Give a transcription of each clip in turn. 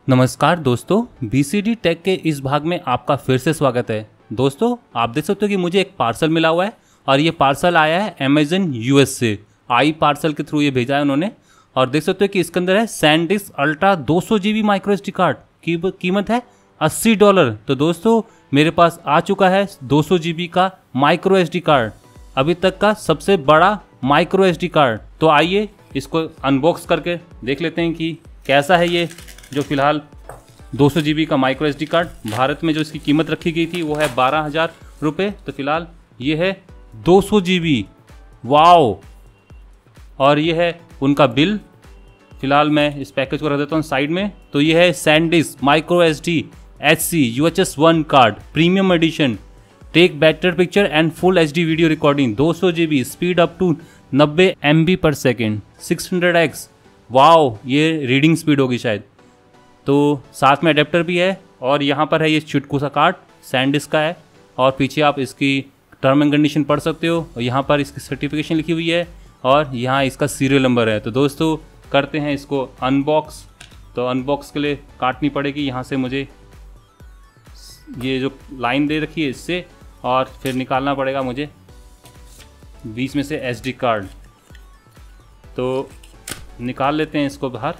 नमस्कार दोस्तों, BCD take के इस भाग में आपका फिर से स्वागत है। दोस्तों, आप देख सकते हो कि मुझे एक पार्सल मिला हुआ है और ये पार्सल आया है अमेजन यूएस से। आई पार्सल के थ्रू ये भेजा है उन्होंने। और देख सकते हो कि इसके अंदर है SanDisk Ultra 200 GB micro SD card की कीमत है $80। तो दोस्तों, मेरे पास आ चुका है 200 GB का माइक्रो एसडी कार्ड, अभी तक का सबसे बड़ा माइक्रो एसडी कार्ड। तो आइए इसको अनबॉक्स करके देख लेते हैं कि कैसा है ये जो फिलहाल 200 GB का माइक्रो एसडी कार्ड। भारत में जो इसकी कीमत रखी गई थी वो है 12,000 रुपये। तो फिलहाल ये है 200 GB। वाओ! और ये है उनका बिल। फिलहाल मैं इस पैकेज को रख देता हूँ साइड में। तो ये है SanDisk micro SD HC UHS 1 card premium edition, take better picture and full HD video recording, 200 GB, speed up to 90 MB per second, 600X। Wow! ये रीडिंग स्पीड होगी शायद। तो साथ में अडेप्टर भी है और यहाँ पर है ये चुटकू सा कार्ड सैनडिस्क का है। और पीछे आप इसकी टर्म एंड कंडीशन पढ़ सकते हो और यहाँ पर इसकी सर्टिफिकेशन लिखी हुई है और यहाँ इसका सीरियल नंबर है। तो दोस्तों, करते हैं इसको अनबॉक्स। तो अनबॉक्स के लिए काटनी पड़ेगी यहाँ से मुझे ये जो लाइन दे रखी है इससे, और फिर निकालना पड़ेगा मुझे बीच में से एसडी कार्ड। तो निकाल लेते हैं इसको बाहर।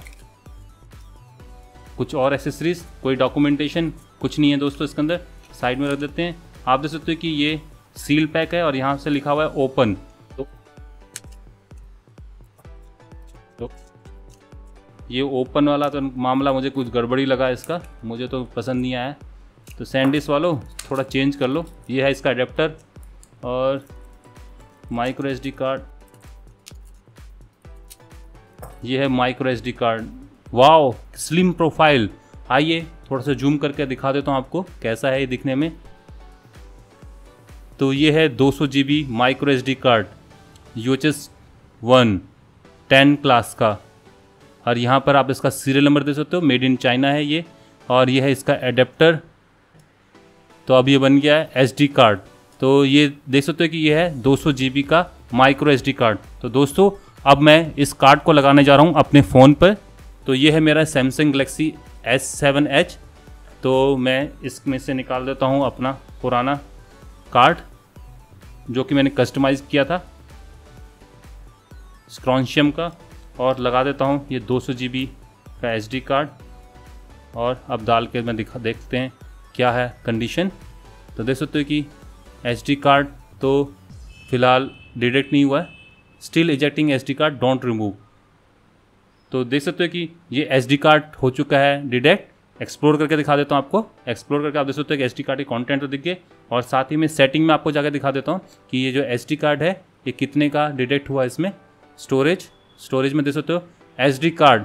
कुछ और एसेसरीज, कोई डॉक्यूमेंटेशन कुछ नहीं है दोस्तों इसके अंदर, साइड में रख देते हैं। आप देख सकते हो कि ये सील पैक है और यहाँ से लिखा हुआ है ओपन। तो ये ओपन वाला तो मामला मुझे कुछ गड़बड़ी लगा इसका, मुझे तो पसंद नहीं आया। तो सैनडिस्क वालों थोड़ा चेंज कर लो। ये है इसका अडेप्टर और माइक्रो एसडी कार्ड। ये है micro SD card. Wow, slim profile. आइए थोड़ा सा जूम करके दिखा देता हूँ आपको कैसा है ये दिखने में। तो ये है 200 GB micro SD card UHS 1 10 class का। और यहाँ पर आप इसका सीरियल नंबर दे सकते हो, मेड इन चाइना है ये। और ये है इसका एडेप्टर। तो अब ये बन गया है एसडी कार्ड। तो ये देख सकते हो कि ये है 200 GB का माइक्रो एसडी कार्ड। तो दोस्तों, अब मैं इस कार्ड को लगाने जा रहा हूँ अपने फ़ोन पर। तो ये है मेरा सैमसंग गैलेक्सी S7H। तो मैं इसमें से निकाल देता हूँ अपना पुराना कार्ड जो कि मैंने कस्टमाइज़ किया था स्क्रॉन्शियम का, और लगा देता हूँ ये 200 GB का एसडी कार्ड। और अब डाल के मैं देखते हैं क्या है कंडीशन। तो देख सकते हो कि एसडी कार्ड तो फिलहाल डिटेक्ट नहीं हुआ है। Still ejecting SD card, don't remove. तो देख सकते हो कि ये एसडी कार्ड हो चुका है डिटेक्ट। एक्सप्लोर करके दिखा देता हूँ आपको। एक्सप्लोर करके आप देख सकते हो कि एसडी कार्ड के कंटेंट तो दिख गए, और साथ ही में सेटिंग में आपको जाकर दिखा देता हूँ कि ये जो एसडी कार्ड है ये कितने का डिटेक्ट हुआ इसमें। स्टोरेज में देख सकते हो एसडी कार्ड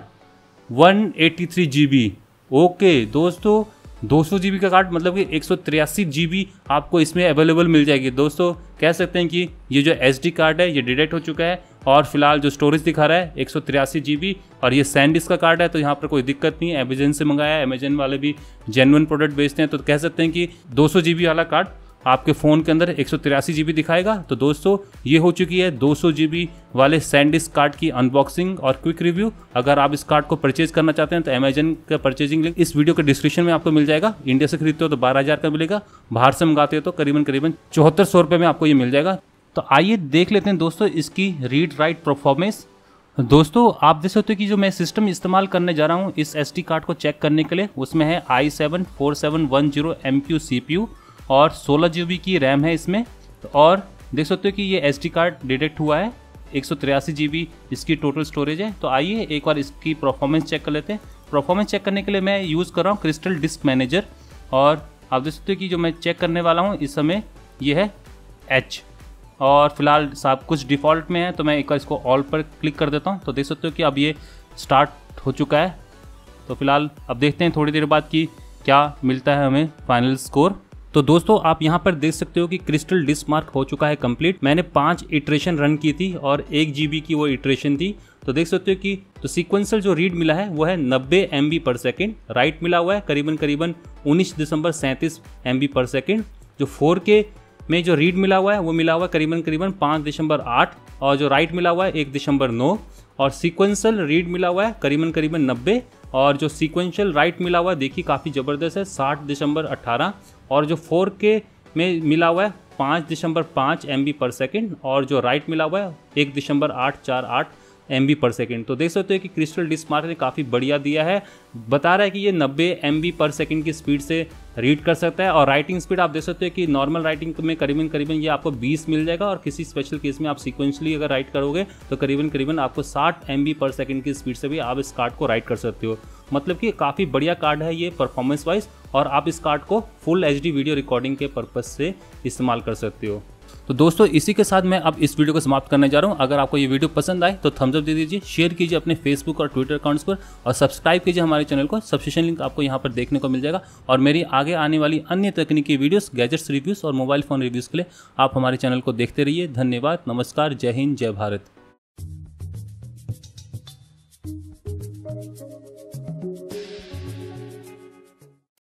183 GB। ओके दोस्तों, 200 GB का कार्ड मतलब कि 183 GB आपको इसमें अवेलेबल मिल जाएगी। दोस्तों, कह सकते हैं कि ये जो एसडी कार्ड है ये डिटेक्ट हो चुका है। और फिलहाल जो स्टोरेज दिखा रहा है 183 GB, और ये सैनडिस्क का कार्ड है। तो यहाँ पर कोई दिक्कत नहीं है, अमेजन से मंगाया है। अमेजन वाले भी जेन्युइन प्रोडक्ट बेचते हैं। तो कह सकते हैं कि 200 GB वाला कार्ड आपके फ़ोन के अंदर 183 GB दिखाएगा। तो दोस्तों, ये हो चुकी है 200 GB वाले सैनडिस्क कार्ड की अनबॉक्सिंग और क्विक रिव्यू। अगर आप इस कार्ड को परचेज करना चाहते हैं तो अमेजन का परचेजिंग लिंक इस वीडियो के डिस्क्रिप्शन में आपको मिल जाएगा। इंडिया से खरीदते हो तो 12,000 का मिलेगा, बाहर से मंगाते हो तो करीबन 7400 रुपये में आपको ये मिल जाएगा। तो आइए देख लेते हैं दोस्तों इसकी रीड राइट परफॉर्मेंस। दोस्तों, आप देख सकते हो कि जो मैं सिस्टम इस्तेमाल करने जा रहा हूँ इस एसडी कार्ड को चेक करने के लिए, उसमें है i7-4710 MQ CPU और 16 GB की रैम है इसमें। और देख सकते हो कि ये एसडी कार्ड डिटेक्ट हुआ है, 183 GB इसकी टोटल स्टोरेज है। तो आइए एक बार इसकी परफॉर्मेंस चेक कर लेते हैं। परफॉर्मेंस चेक करने के लिए मैं यूज़ कर रहा हूँ क्रिस्टल डिस्क मैनेजर। और आप देख सकते हो कि जो मैं चेक करने वाला हूँ इस समय ये है H, और फिलहाल सब कुछ डिफ़ॉल्ट में है। तो मैं एक बार इसको ऑल पर क्लिक कर देता हूँ। तो देख सकते हो कि अब ये स्टार्ट हो चुका है। तो फिलहाल अब देखते हैं थोड़ी देर बाद कि क्या मिलता है हमें फाइनल स्कोर। तो दोस्तों, आप यहाँ पर देख सकते हो कि क्रिस्टल डिस्क मार्क हो चुका है कंप्लीट। मैंने 5 इटरेशन रन की थी और 1 GB की वो इटरेशन थी। तो देख सकते हो कि तो सीक्वेंशियल जो रीड मिला है वो है 90 MB पर सेकेंड। राइट मिला हुआ है करीबन 19.37 MB पर सेकेंड। जो 4K में जो रीड मिला हुआ है वो मिला हुआ है करीबन 5.8, और जो राइट मिला हुआ है 1.9, और सीक्वेंशियल रीड मिला हुआ है करीबन 90, और जो सीक्वेंशियल राइट मिला हुआ है देखिए काफ़ी ज़बरदस्त है 60.18, और जो 4K में मिला हुआ है 5.5 MB/s, और जो राइट मिला हुआ है 1.848 MB/s। तो देख सकते हो कि क्रिस्टल डिस्क ने काफ़ी बढ़िया दिया है, बता रहा है कि ये 90 MB/s की स्पीड से रीड कर सकता है। और राइटिंग स्पीड आप देख सकते हो कि नॉर्मल राइटिंग में करीबन ये आपको 20 मिल जाएगा, और किसी स्पेशल केस में आप सीक्वेंशली अगर राइट करोगे तो करीबन आपको 60 MB/s की स्पीड से भी आप इस कार्ड को राइट कर सकते हो। मतलब कि काफ़ी बढ़िया कार्ड है ये परफॉर्मेंस वाइज, और आप इस कार्ड को फुल HD वीडियो रिकॉर्डिंग के पर्पज़ से इस्तेमाल कर सकते हो। तो दोस्तों इसी के साथ मैं अब इस वीडियो को समाप्त करने जा रहा हूं। अगर आपको ये वीडियो पसंद आए तो थम्स अप दे दीजिए, शेयर कीजिए अपने फेसबुक और ट्विटर अकाउंट्स पर, और सब्सक्राइब कीजिए हमारे चैनल को। सब्सक्रिप्शन लिंक आपको यहाँ पर देखने को मिल जाएगा। और मेरी आगे आने वाली अन्य तकनीकी वीडियोस, गैजेट्स रिव्यूज़ और मोबाइल फ़ोन रिव्यूज़ के लिए आप हमारे चैनल को देखते रहिए। धन्यवाद, नमस्कार, जय हिंद, जय भारत।